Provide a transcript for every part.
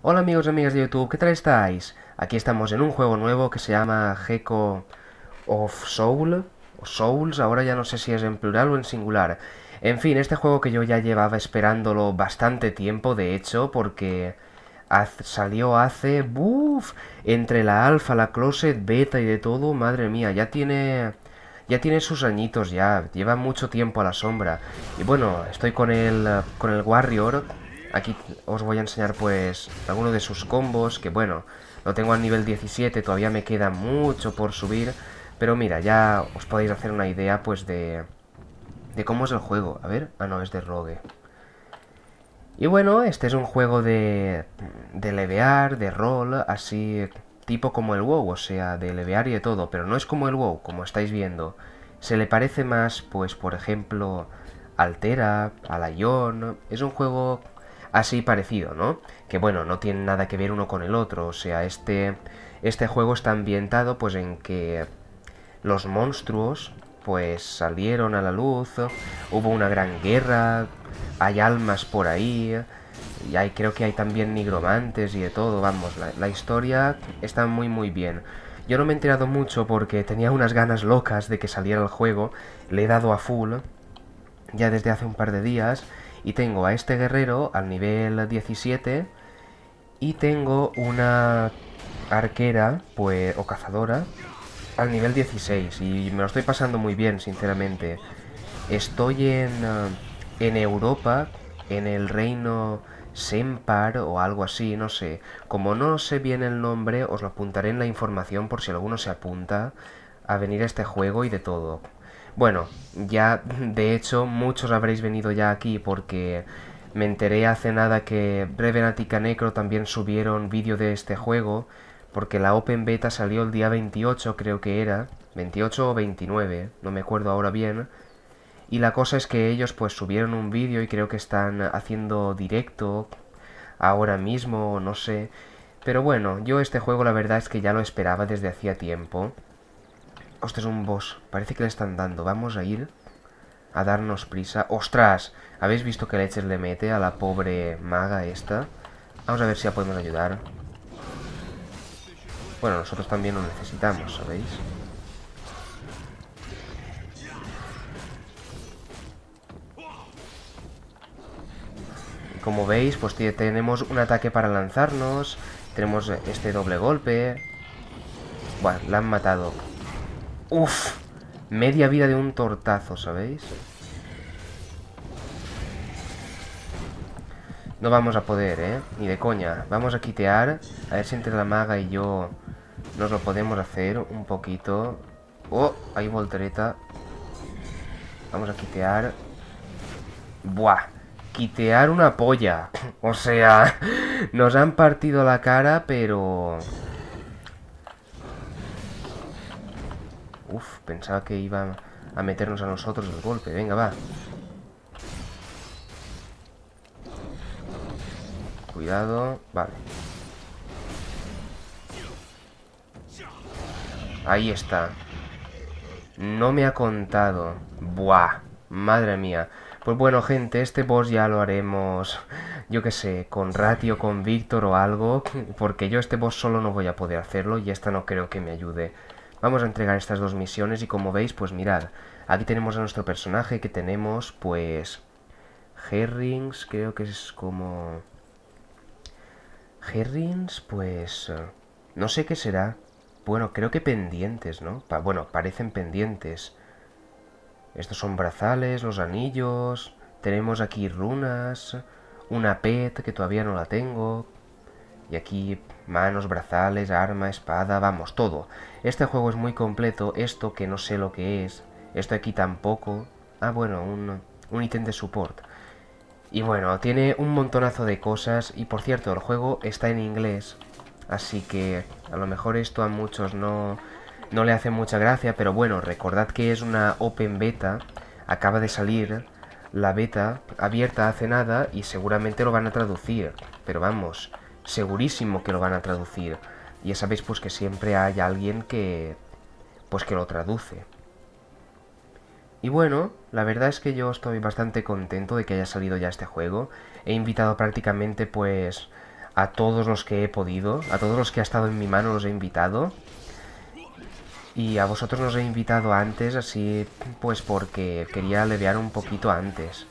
Hola amigos y amigas de YouTube, ¿qué tal estáis? Aquí estamos en un juego nuevo que se llama Gecko of Soul, o Souls, ahora ya no sé si es en plural o en singular. En fin, este juego que yo ya llevaba esperándolo bastante tiempo, de hecho, porque salió hace, entre la alfa, la closet, beta y de todo, madre mía, ya tiene sus añitos ya, lleva mucho tiempo a la sombra. Y bueno, estoy con el Warrior. Aquí os voy a enseñar pues alguno de sus combos, que bueno, lo tengo al nivel 17, todavía me queda mucho por subir. Pero mira, ya os podéis hacer una idea pues de cómo es el juego. A ver, no, es de Rogue. Y bueno, este es un juego de levear, de rol, así tipo como el WoW, o sea, de levear y de todo, pero no es como el WoW, como estáis viendo. Se le parece más, pues, por ejemplo, al Tera, al Ion. Es un juego así parecido, ¿no? Que bueno, no tiene nada que ver uno con el otro, o sea, este juego está ambientado pues en que los monstruos pues salieron a la luz, hubo una gran guerra, hay almas por ahí, y creo que hay también nigromantes y de todo, vamos, la historia está muy bien. Yo no me he enterado mucho porque tenía unas ganas locas de que saliera el juego, le he dado a full ya desde hace un par de días y tengo a este guerrero al nivel 17 y tengo una arquera, pues, o cazadora, al nivel 16 y me lo estoy pasando muy bien, sinceramente. Estoy en Europa, en el reino Sempar o algo así, no sé. Como no sé bien el nombre, os lo apuntaré en la información por si alguno se apunta a venir a este juego y de todo. Bueno, ya de hecho muchos habréis venido ya aquí porque me enteré hace nada que Revenant y Canecro también subieron vídeo de este juego, porque la Open Beta salió el día 28, creo que era, 28 o 29, no me acuerdo ahora bien, y la cosa es que ellos pues subieron un vídeo y creo que están haciendo directo ahora mismo, no sé. Pero bueno, yo este juego la verdad es que ya lo esperaba desde hacía tiempo. Este es un boss, parece que le están dando, vamos a ir a darnos prisa. ¡Ostras! ¿Habéis visto que leches le mete a la pobre maga esta? Vamos a ver si la podemos ayudar. Bueno, nosotros también lo necesitamos, ¿sabéis? Y como veis, pues tenemos un ataque para lanzarnos. Tenemos este doble golpe. Bueno, la han matado. ¡Uf! Media vida de un tortazo, ¿sabéis? No vamos a poder, ¿eh? Ni de coña. Vamos a quitear. A ver si entre la maga y yo nos lo podemos hacer un poquito. ¡Oh! Hay voltereta. Vamos a quitear. ¡Buah! Quitear una polla. O sea, nos han partido la cara, pero... Uf, pensaba que iba a meternos a nosotros el golpe. Venga, va. Cuidado. Vale. Ahí está. No me ha contado. Buah. Madre mía. Pues bueno, gente, este boss ya lo haremos, yo que sé, con Ratio, con Víctor o algo, porque yo este boss solo no voy a poder hacerlo y esta no creo que me ayude. Vamos a entregar estas dos misiones y como veis, pues mirad, aquí tenemos a nuestro personaje que tenemos, pues, Herrings, creo que es como... Herrings, pues... no sé qué será. Bueno, creo que pendientes, ¿no? Bueno, parecen pendientes. Estos son brazales, los anillos. Tenemos aquí runas. Una pet que todavía no la tengo. Y aquí manos, brazales, arma, espada, vamos, todo. Este juego es muy completo. Esto que no sé lo que es. Esto aquí tampoco. Ah, bueno, un ítem de support. Y bueno, tiene un montonazo de cosas. Y por cierto, el juego está en inglés. Así que a lo mejor esto a muchos no le hace mucha gracia, pero bueno, recordad que es una open beta, acaba de salir la beta abierta hace nada y seguramente lo van a traducir, pero vamos, segurísimo que lo van a traducir. Y ya sabéis pues que siempre hay alguien que pues que lo traduce. Y bueno, la verdad es que yo estoy bastante contento de que haya salido ya este juego. He invitado prácticamente pues a todos los que he podido, a todos los que ha estado en mi mano los he invitado. Y a vosotros los he invitado antes, así pues porque quería aliviar un poquito antes.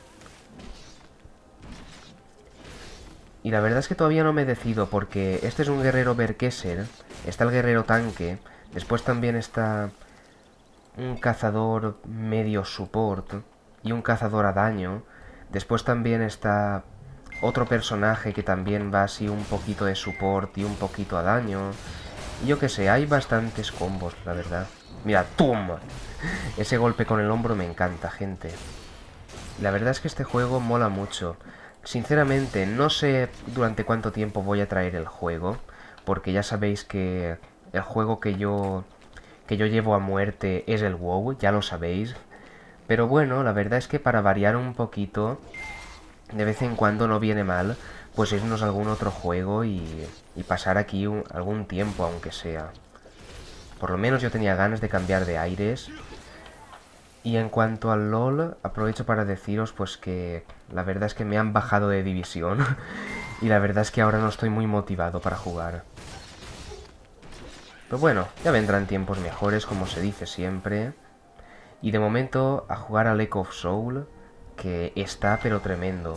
Y la verdad es que todavía no me decido porque este es un guerrero Berkeser, está el guerrero tanque, después también está un cazador medio support y un cazador a daño. Después también está otro personaje que también va así un poquito de support y un poquito a daño. Y yo qué sé, hay bastantes combos, la verdad. Mira, ¡tum! Ese golpe con el hombro me encanta, gente. La verdad es que este juego mola mucho. Sinceramente, no sé durante cuánto tiempo voy a traer el juego, porque ya sabéis que el juego que yo llevo a muerte es el WoW, ya lo sabéis. Pero bueno, la verdad es que para variar un poquito, de vez en cuando no viene mal, pues irnos a algún otro juego y pasar aquí algún tiempo, aunque sea. Por lo menos yo tenía ganas de cambiar de aires. Y en cuanto al LoL, aprovecho para deciros pues que la verdad es que me han bajado de división. Y la verdad es que ahora no estoy muy motivado para jugar. Pero bueno, ya vendrán tiempos mejores, como se dice siempre. Y de momento a jugar al Echo of Soul, que está pero tremendo.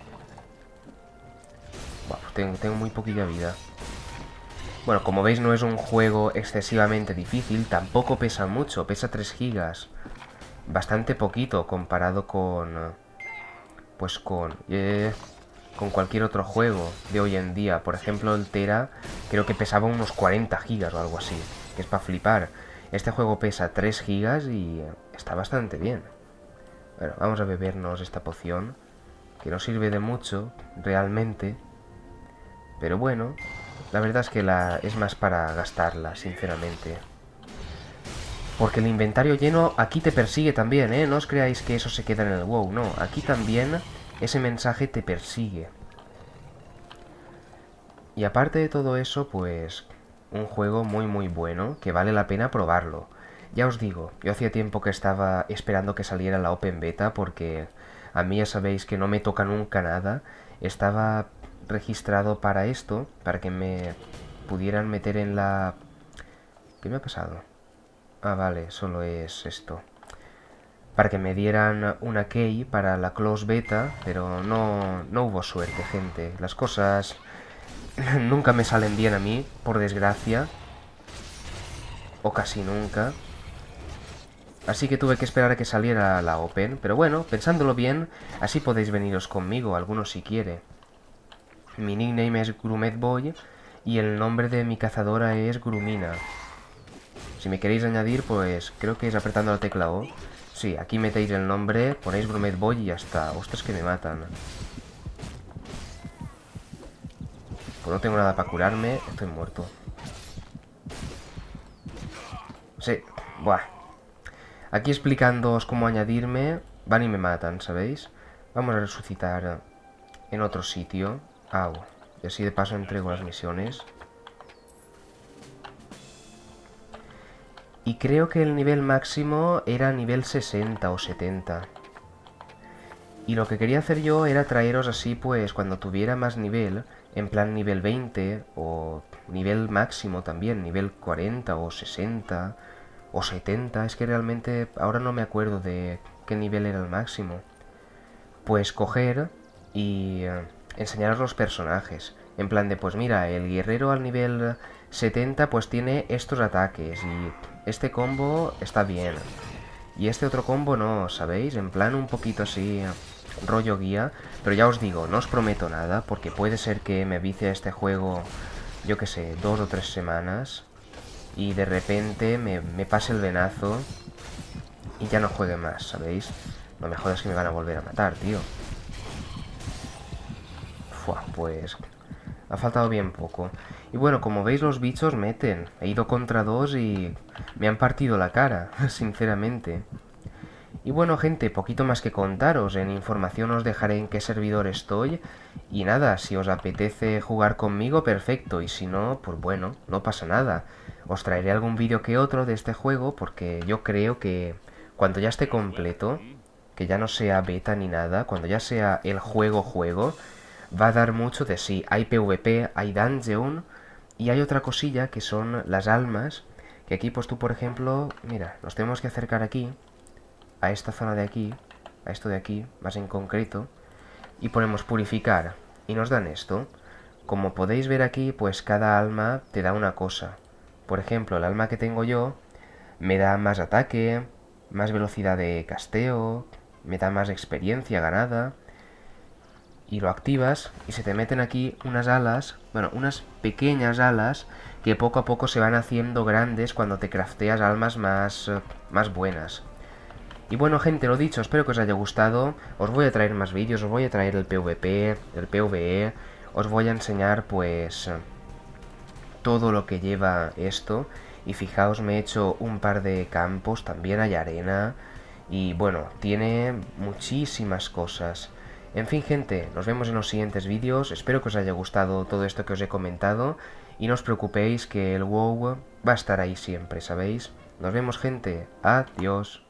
Buah, pues tengo muy poquilla vida. Bueno, como veis no es un juego excesivamente difícil, tampoco pesa mucho, pesa 3 gigas. Bastante poquito comparado con... pues con cualquier otro juego de hoy en día. Por ejemplo, el Tera creo que pesaba unos 40 gigas o algo así, que es para flipar. Este juego pesa 3 gigas y está bastante bien. Bueno, vamos a bebernos esta poción, que no sirve de mucho, realmente. Pero bueno, la verdad es que es más para gastarla, sinceramente. Porque el inventario lleno aquí te persigue también, ¿eh? No os creáis que eso se queda en el WoW, no. Aquí también ese mensaje te persigue. Y aparte de todo eso, pues... un juego muy muy bueno, que vale la pena probarlo. Ya os digo, yo hacía tiempo que estaba esperando que saliera la Open Beta, porque a mí ya sabéis que no me toca nunca nada. Estaba registrado para esto, para que me pudieran meter en la... ¿Qué me ha pasado? Ah, vale, solo es esto. Para que me dieran una key para la close beta, pero no hubo suerte, gente. Las cosas nunca me salen bien a mí, por desgracia. O casi nunca. Así que tuve que esperar a que saliera la Open. Pero bueno, pensándolo bien, así podéis veniros conmigo, algunos si quiere. Mi nickname es Grumetboy y el nombre de mi cazadora es Grumina. Si me queréis añadir, pues creo que es apretando la tecla O. Sí, aquí metéis el nombre, ponéis Grumetboy y ya está. Ostras, que me matan. Pues no tengo nada para curarme, estoy muerto. Sí, buah. Aquí explicándoos cómo añadirme, van y me matan, ¿sabéis? Vamos a resucitar en otro sitio. Au. Y así de paso entrego las misiones. Y creo que el nivel máximo era nivel 60 o 70. Y lo que quería hacer yo era traeros así, pues, cuando tuviera más nivel, en plan nivel 20, o nivel máximo también, nivel 40 o 60 o 70, es que realmente ahora no me acuerdo de qué nivel era el máximo. Pues coger y enseñaros los personajes. En plan de, pues mira, el guerrero al nivel 70 pues tiene estos ataques y este combo está bien. Y este otro combo no, ¿sabéis? En plan un poquito así, rollo guía. Pero ya os digo, no os prometo nada, porque puede ser que me vicie a este juego, yo que sé, 2 o 3 semanas. Y de repente me pase el venazo y ya no juegue más, ¿sabéis? No me jodas que me van a volver a matar, tío. Fua, pues... ha faltado bien poco. Y bueno, como veis los bichos meten. He ido contra 2 y me han partido la cara, sinceramente. Y bueno, gente, poquito más que contaros. En información os dejaré en qué servidor estoy. Y nada, si os apetece jugar conmigo, perfecto. Y si no, pues bueno, no pasa nada. Os traeré algún vídeo que otro de este juego, porque yo creo que cuando ya esté completo, que ya no sea beta ni nada, cuando ya sea el juego, va a dar mucho de sí. Hay PvP, hay Dungeon y hay otra cosilla que son las almas, que aquí pues tú por ejemplo, mira, nos tenemos que acercar aquí, a esta zona de aquí, a esto de aquí, más en concreto, y ponemos purificar, y nos dan esto. Como podéis ver aquí, pues cada alma te da una cosa. Por ejemplo, el alma que tengo yo me da más ataque, más velocidad de casteo, me da más experiencia ganada, y lo activas y se te meten aquí unas alas, bueno, unas pequeñas alas que poco a poco se van haciendo grandes cuando te crafteas almas más buenas. Y bueno gente, lo dicho, espero que os haya gustado, os voy a traer más vídeos, os voy a traer el PvP, el PvE, os voy a enseñar pues todo lo que lleva esto. Y fijaos, me he hecho un par de campos, también hay arena, y bueno, tiene muchísimas cosas. En fin gente, nos vemos en los siguientes vídeos, espero que os haya gustado todo esto que os he comentado, y no os preocupéis que el WoW va a estar ahí siempre, ¿sabéis? Nos vemos gente, adiós.